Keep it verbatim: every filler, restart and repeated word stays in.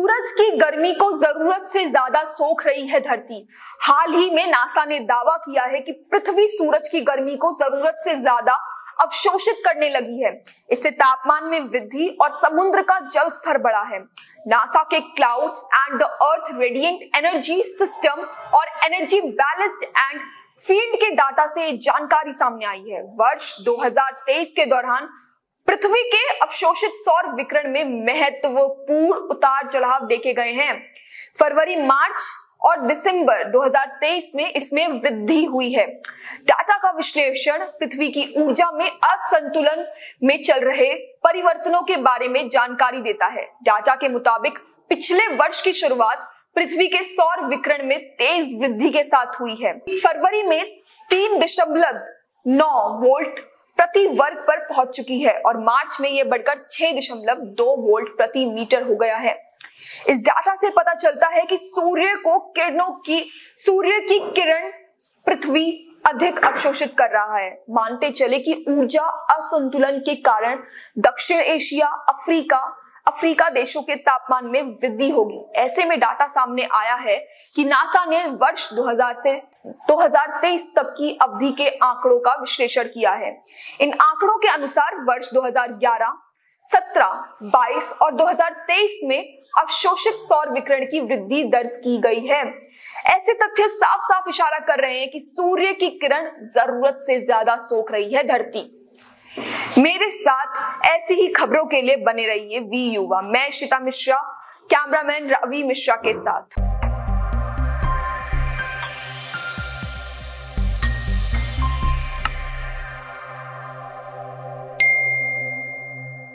सूरज की गर्मी को जरूरत से ज्यादा सोख रही है धरती। हाल ही में नासा ने दावा किया है कि पृथ्वी सूरज की गर्मी को जरूरत से ज्यादा अवशोषित करने लगी है। इससे तापमान में वृद्धि और समुद्र का जल स्तर बढ़ा है। नासा के cloud and the earth radiant energy system और एनर्जी बैलेंस्ड एंड फील्ड के डाटा से जानकारी सामने आई है। वर्ष दो हज़ार तेईस के दौरान पृथ्वी के अवशोषित सौर विकिरण में महत्वपूर्ण उतार चढ़ाव देखे गए हैं। फरवरी, मार्च और दिसंबर दो हज़ार तेईस में इसमें वृद्धि हुई है। डाटा का विश्लेषण पृथ्वी की ऊर्जा में असंतुलन में चल रहे परिवर्तनों के बारे में जानकारी देता है। डाटा के मुताबिक पिछले वर्ष की शुरुआत पृथ्वी के सौर विकिरण में तेज वृद्धि के साथ हुई है। फरवरी में तीन दशमलव नौ वोल्ट प्रति वर्ग पर पहुंच चुकी है और मार्च में यह बढ़कर छह दशमलव दो वोल्ट प्रति मीटर हो गया है। इस डाटा से पता चलता है कि सूर्य को किरणों की सूर्य की किरण पृथ्वी अधिक अवशोषित कर रहा है। मानते चले कि ऊर्जा असंतुलन के कारण दक्षिण एशिया, अफ्रीका अफ्रीका देशों के तापमान में वृद्धि होगी। ऐसे में डाटा सामने आया है कि नासा ने वर्ष दो हज़ार से दो हज़ार तेईस तक की अवधि के आंकड़ों का विश्लेषण किया है। इन आंकड़ों के अनुसार वर्ष दो हज़ार ग्यारह, सत्रह, बाईस और दो हज़ार तेईस में अवशोषित सौर विकिरण की वृद्धि दर्ज की गई है। ऐसे तथ्य साफ साफ इशारा कर रहे हैं कि सूर्य की किरण जरूरत से ज्यादा सोख रही है धरती। मेरे साथ ऐसी ही खबरों के लिए बने रहिए वी युवा। मैं श्वेता मिश्रा, कैमरामैन रवि मिश्रा के साथ।